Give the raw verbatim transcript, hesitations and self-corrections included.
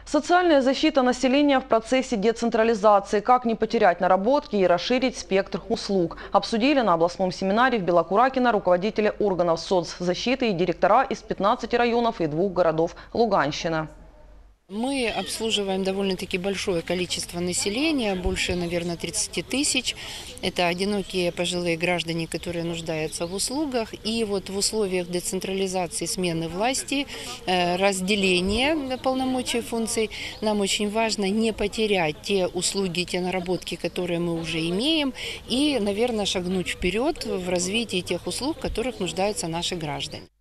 Социальная защита населения в процессе децентрализации. Как не потерять наработки и расширить спектр услуг. Обсудили на областном семинаре в Белокуракино руководители органов соцзащиты и директора из пятнадцати районов и двух городов Луганщины. Мы обслуживаем довольно-таки большое количество населения, больше, наверное, тридцати тысяч. Это одинокие пожилые граждане, которые нуждаются в услугах. И вот в условиях децентрализации, смены власти, разделения полномочий и функций нам очень важно не потерять те услуги, те наработки, которые мы уже имеем, и, наверное, шагнуть вперед в развитии тех услуг, в которых нуждаются наши граждане.